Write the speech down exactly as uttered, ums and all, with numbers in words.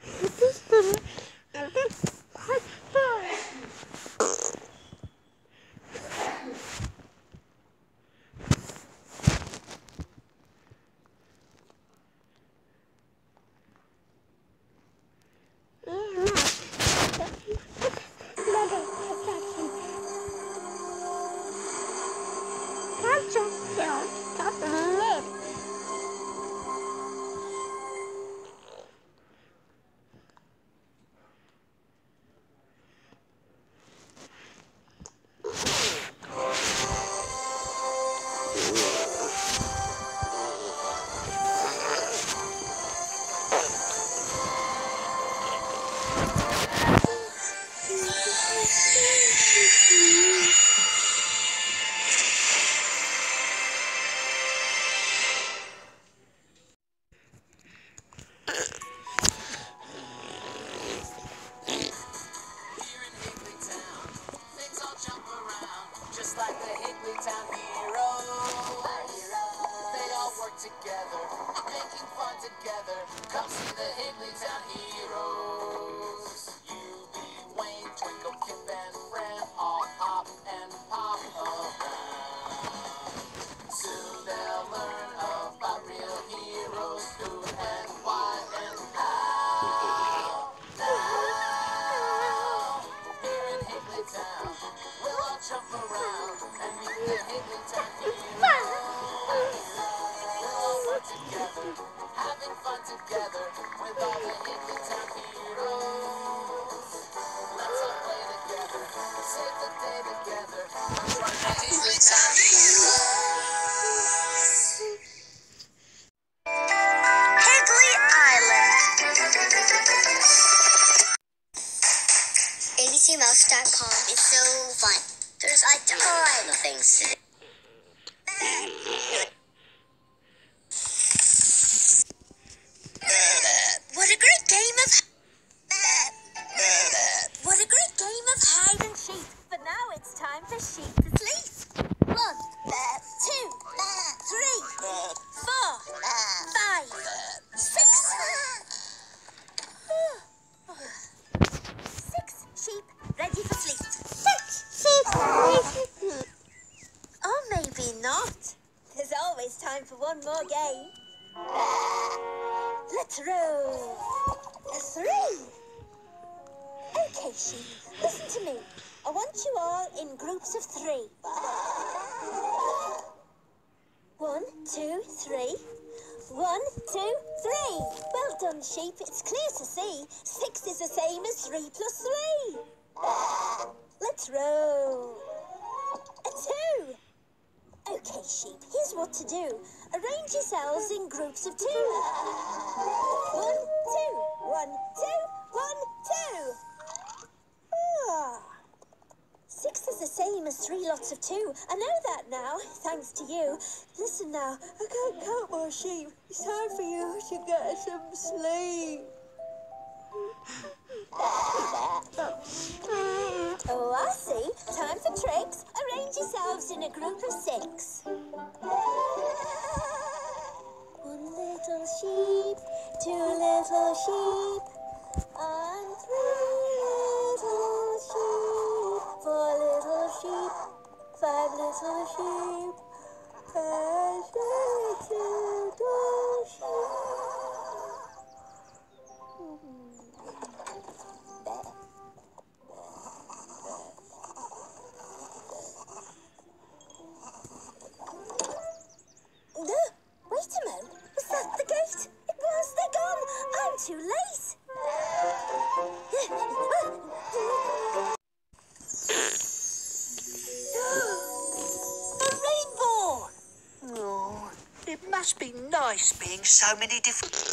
Together, making fun together. Come see the Higglytown heroes. You be Wayne, Twinkle, Kip, and Fran, all hop and pop around. Soon they'll learn about real heroes, who and why and how. Now, here in Higglytown, we'll all jump around and meet the Higglytown heroes. Together, having fun together with all the Higglytown heroes. Let's all play together, save the day together. Join the Higglytown heroes. Higgly Island. A B C Mouse dot com is so fun. There's a ton of things to do. What a great game of What a great game of hide and seek. But now it's time for sheep to sleep. One, two, three, four, five, six. Six sheep ready for sleep. Six sheep ready for sleep. Or maybe not. There's always time for one more game. Let's roll. Three. Okay, sheep, listen to me. I want you all in groups of three. One, two, three. One, two, three. Well done, sheep. It's clear to see. Six is the same as three plus three. Let's roll. A two. Okay, sheep, here's what to do. Arrange yourselves in groups of two. One, two, one, two, one, two. Ah. Six is the same as three lots of two. I know that now, thanks to you. Listen now, I can't count more sheep. It's time for you to get some sleep. Oh, I see. Time for tricks. Arrange yourselves in a group of six. One little sheep, two little sheep, and three little sheep, four little sheep, five little sheep, and six little sheep. Wait a moment. Was that the gate? It was. They're gone. I'm too late. A rainbow. Oh, it must be nice being so many different...